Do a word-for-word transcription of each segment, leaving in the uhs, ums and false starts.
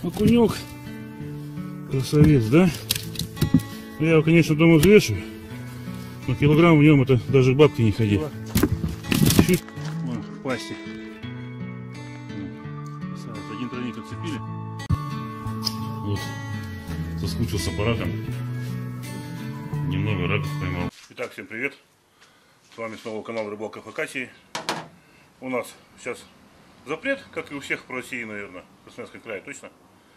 Окунек. Красавец, да? Я его, конечно, дома взвешиваю. Но килограмм в нем это даже бабки не ходили. Чуть... Вон, в пасти. Один тройник отцепили. Вот. Соскучился с аппаратом. Немного раков поймал. Итак, всем привет. С вами снова канал Рыбалка Хакасии. У нас сейчас запрет, как и у всех по России, наверное. В Красноярском крае точно.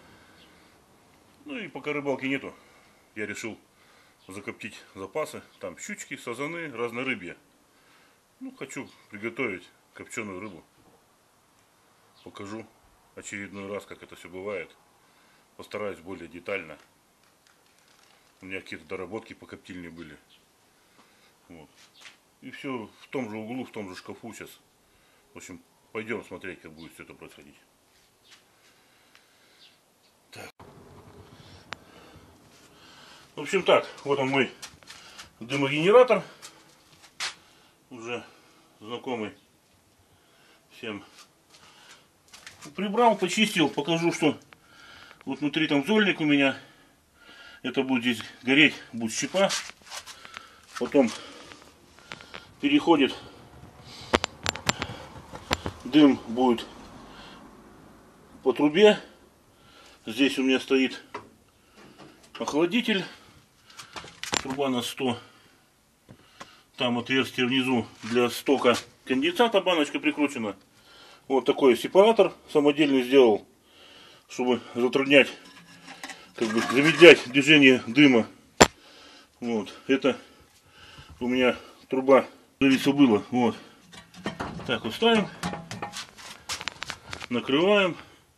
Ну и пока рыбалки нету, я решил закоптить запасы. Там щучки, сазаны, разнорыбье. Ну, хочу приготовить копченую рыбу. Покажу очередной раз, как это все бывает. Постараюсь более детально. У меня какие-то доработки по коптильне были. Вот. И все в том же углу, в том же шкафу сейчас. В общем, пойдем смотреть, как будет все это происходить. Так. В общем так, вот он мой дымогенератор. Уже знакомый всем. Прибрал, почистил, покажу, что вот внутри там зольник у меня. Это будет здесь гореть, будет щепа. Потом переходит, дым будет по трубе. Здесь у меня стоит охладитель. Труба на сто. Там отверстие внизу для стока конденсата, баночка прикручена. Вот такой сепаратор самодельный сделал, чтобы затруднять, как бы замедлять движение дыма. Вот, это у меня труба, говорится, было. Вот, так вот ставим, накрываем.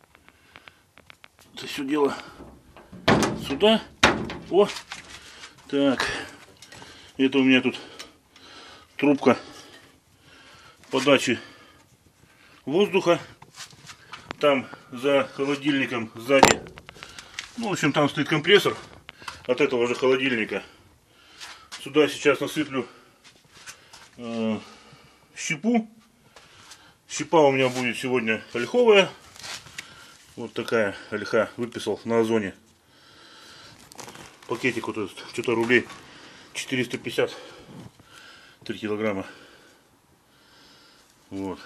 Это все дело сюда. О, так, это у меня тут трубка подачи воздуха. Там за холодильником сзади, ну, в общем, там стоит компрессор от этого же холодильника. Сюда сейчас насыплю э, щепу. Щепа у меня будет сегодня ольховая. Вот такая ольха, выписал на Озоне. Пакетик вот этот, что-то рублей четыреста пятьдесят, три килограмма. Вот.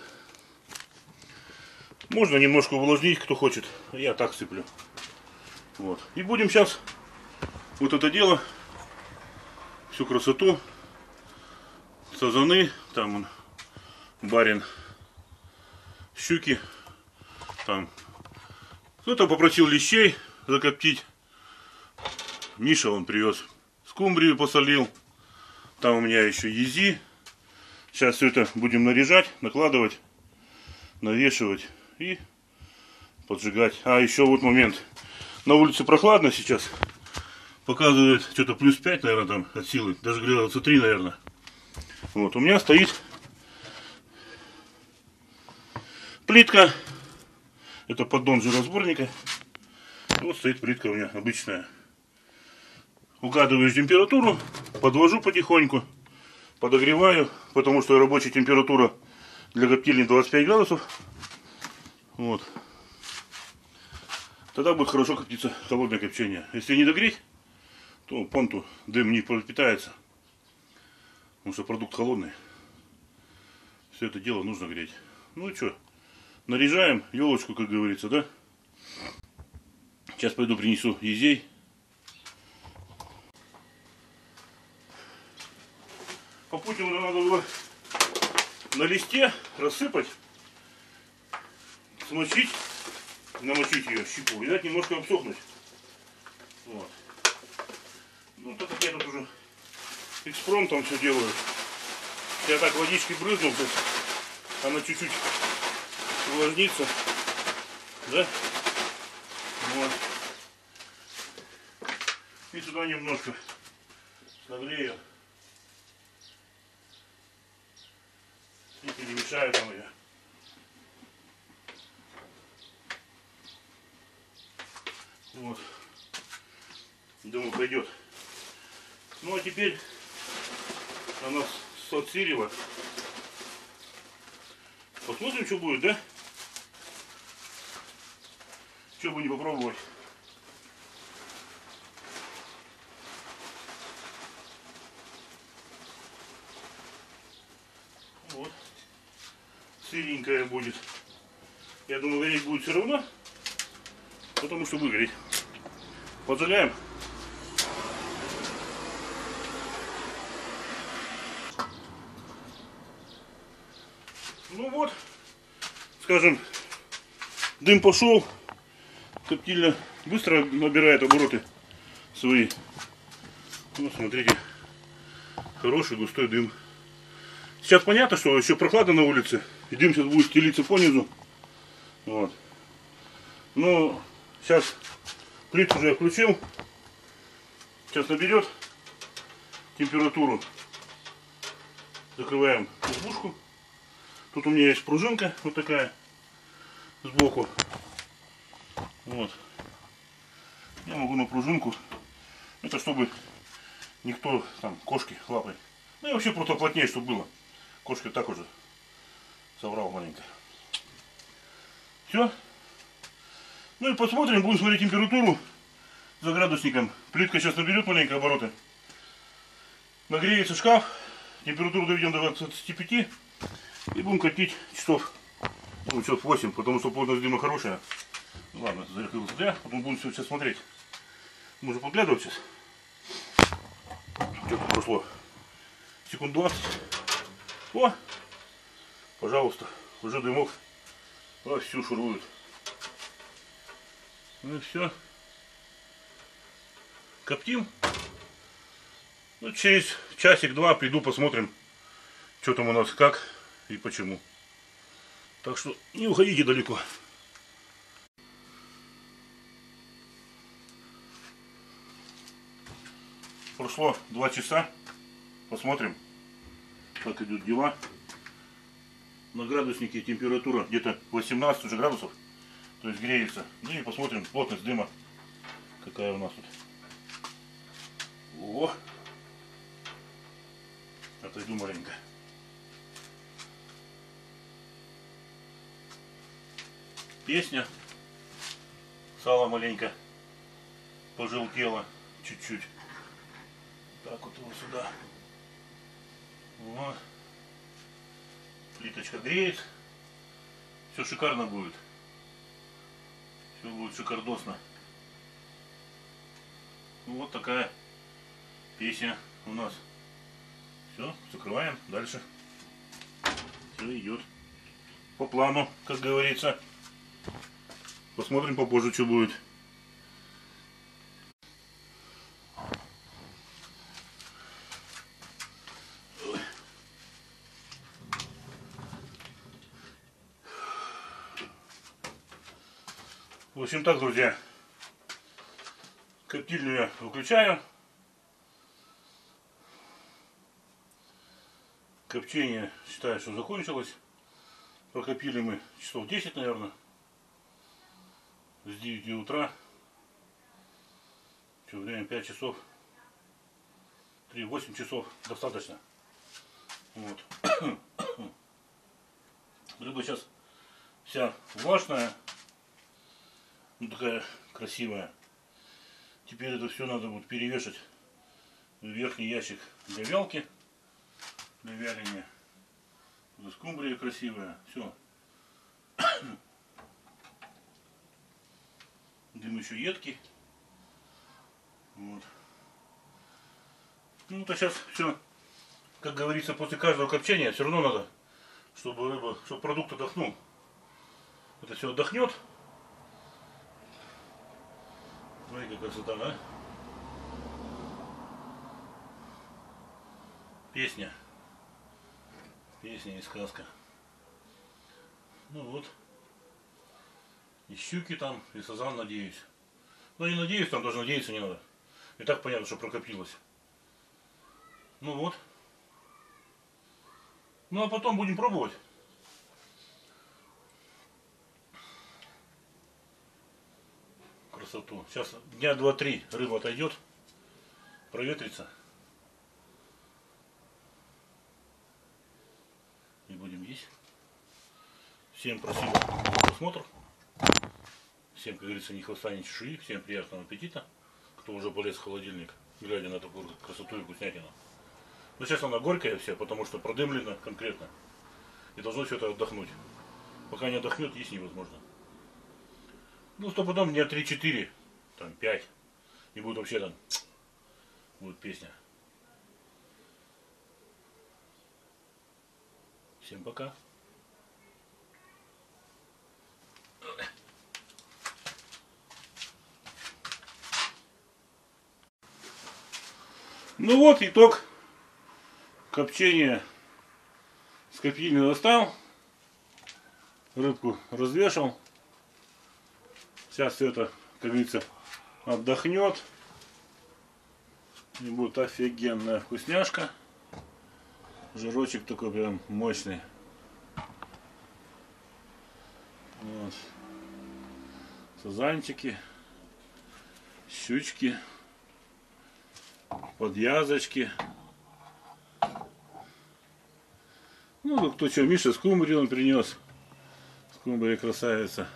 Можно немножко увлажнить, кто хочет. Я так сыплю. Вот. И будем сейчас вот это дело, всю красоту, сазаны, там он, барин, щуки, там кто-то попросил лещей закоптить. Миша он привез скумбрию, посолил. Там у меня еще ези. Сейчас все это будем наряжать, накладывать, навешивать и поджигать. А еще вот момент. На улице прохладно сейчас. Показывает что-то плюс пять, наверное, там от силы. Даже градуса три, наверное. Вот, у меня стоит плитка. Это поддон жиросборника. Вот стоит плитка у меня обычная. Угадываю температуру, подвожу потихоньку, подогреваю, потому что рабочая температура для коптильни двадцать пять градусов. Вот. Тогда будет хорошо коптиться холодное копчение. Если не догреть, то понту дым не пропитается, потому что продукт холодный. Все это дело нужно греть. Ну и что, наряжаем елочку, как говорится, да? Сейчас пойду принесу езей. По пути надо было на листе рассыпать, смочить, намочить ее щепу и дать немножко обсохнуть. Вот. Ну, так как я тут уже экспромтом все делаю. Я так водички брызнул, то она чуть-чуть увлажнится. Да? Вот. И сюда немножко нагрею. И перемешаю там ее. Вот. Думаю, пойдет. Ну а теперь она отсырила. Посмотрим, что будет, да? Что бы не попробовать. Вот. Сыренькая будет. Я думаю, гореть будет все равно, потому что выгореть. Поджигаем. Ну вот, скажем, дым пошел, коптильня быстро набирает обороты свои. Вот смотрите, хороший густой дым. Сейчас понятно, что еще прохладно на улице, и дым сейчас будет стелиться понизу. Вот. Но сейчас плитку уже я включил. Сейчас наберет температуру. Закрываем избушку. Тут у меня есть пружинка вот такая сбоку. Вот. Я могу на пружинку. Это чтобы никто там кошки лапой. Ну и вообще просто плотнее, чтобы было. Кошки так уже соврал маленько. Все. Ну и посмотрим, будем смотреть температуру за градусником. Плитка сейчас наберет маленько обороты. Нагреется шкаф. Температуру доведем до двадцати пяти. И будем катить часов, ну, часов восемь, потому что плотность дыма хорошая. Ну, ладно, закрыл зря, потом будем все сейчас смотреть. Можно подглядывать сейчас. Что-то прошло. Секунд двадцать. О! Пожалуйста, уже дымок вовсю шурует. Ну и все. Коптим. Ну, через часик-два приду, посмотрим, что там у нас как и почему. Так что не уходите далеко. Прошло два часа. Посмотрим, как идут дела. На градуснике температура где-то восемнадцать уже градусов. То есть греется. Ну и посмотрим плотность дыма. Какая у нас тут. О! Отойду маленько. Песня. Сало маленько пожелтело чуть-чуть. Так вот его сюда. Вот. Плиточка греет. Все шикарно будет. Все будет шикардосно. Ну, вот такая песня у нас. Все, закрываем. Дальше. Все идет по плану, как говорится. Посмотрим попозже, что будет. В общем так, друзья, коптильню я выключаю. Копчение, считаю, что закончилось. Прокопили мы часов десять, наверное. С девяти утра. Что, время пять часов. три-восемь часов достаточно. Вот. Рыба сейчас вся влажная. Ну, такая красивая. Теперь это все надо будет перевешать в верхний ящик для вялки. Для вяления. Скумбрия красивая. Все. Дым еще едкий. Вот. Ну, это сейчас все, как говорится, после каждого копчения все равно надо, чтобы рыба, чтобы продукт отдохнул. Это все отдохнет. Смотри, какая красота, да? Песня. Песня и сказка. Ну вот. И щуки там, и сазан, надеюсь. Ну не надеюсь, там даже надеяться не надо. И так понятно, что прокопилось. Ну вот. Ну а потом будем пробовать. Красоту. Сейчас дня два-три рыба отойдет, проветрится. И будем есть. Всем спасибо за просмотр. Всем, как говорится, ни хвоста, ни чешуи. Всем приятного аппетита. Кто уже полез в холодильник, глядя на такую красоту и вкуснятину. Но сейчас она горькая вся, потому что продымлена конкретно. И должно все это отдохнуть. Пока не отдохнет, есть невозможно. Ну, что потом дня три-четыре, там пять. И будет вообще там, будет песня. Всем пока. Ну вот итог копчения. Скопильный достал. Рыбку развешал. Сейчас все это, как говорится, отдохнет. И будет офигенная вкусняшка. Жирочек такой прям мощный. Вот. Сазанчики. Щучки. Подъязочки. Ну, кто что, Миша скумбрию он принес. Скумбрия красавица.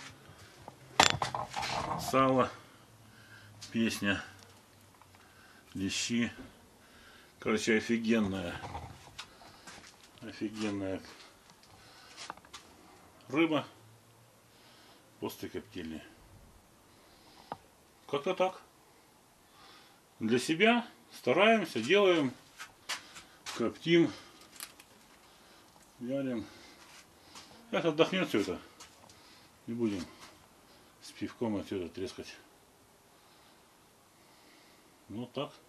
Сало. Песня. Лещи. Короче, офигенная. Офигенная рыба после коптильни. Как-то так. Для себя стараемся, делаем, коптим, вялим. Сейчас отдохнет все это. Не будем с пивком отсюда трескать. Ну так.